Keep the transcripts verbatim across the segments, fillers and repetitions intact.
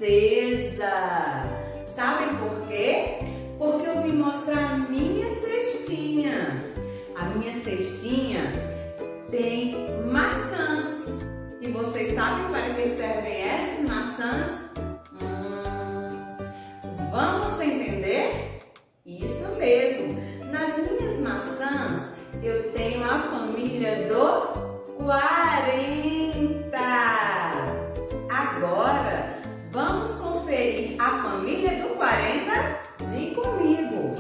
princesa. Sabem por quê? Porque eu vim mostrar a minha cestinha. A minha cestinha tem maçãs. E vocês sabem para que servem essas maçãs? Hum, vamos entender? Isso mesmo. Nas minhas maçãs eu tenho a família do quarenta. Agora vamos conferir a família do quarenta? Vem comigo.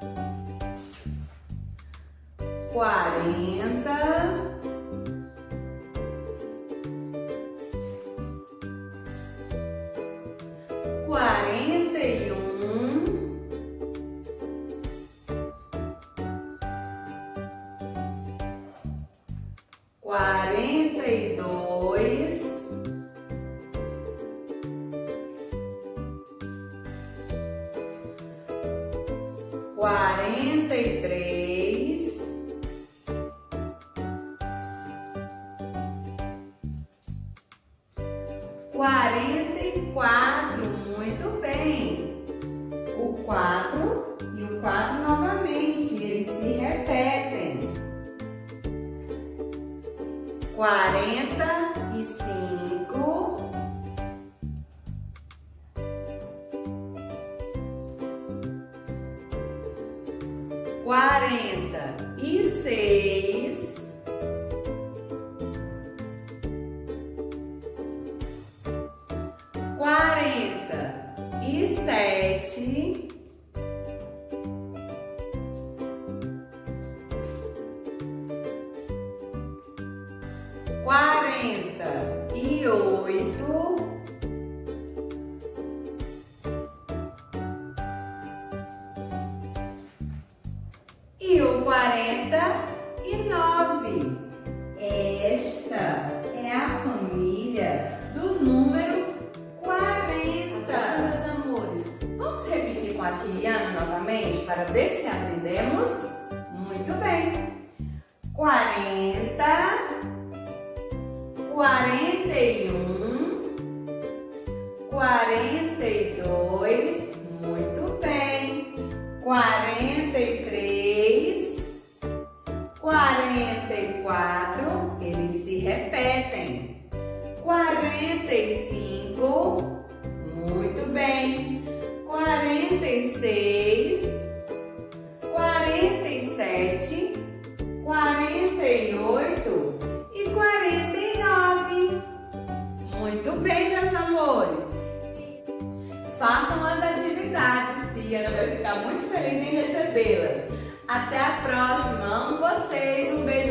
quarenta. Quarenta e um, quarenta e dois, quarenta e três, quarenta e quatro. Muito bem. O quatro e o quatro novamente, eles se repetem. Quarenta e cinco. Quarenta e seis. Quarenta e sete, quarenta e oito, e o quarenta e nove. Esta é a família do número quarenta. Meus amores, vamos repetir com a Tiliana novamente para ver se aprendemos? Muito bem. quarenta, quarenta e um, quarenta e dois, muito bem. quarenta e três, quarenta e quatro, eles se repetem. quarenta e cinco, muito bem. quarenta e seis, quarenta e sete, quarenta e oito e quarenta e nove. Muito bem, meus amores. Façam as atividades, Tiana vai ficar muito feliz em recebê-las. Até a próxima. Amo vocês. Um beijo.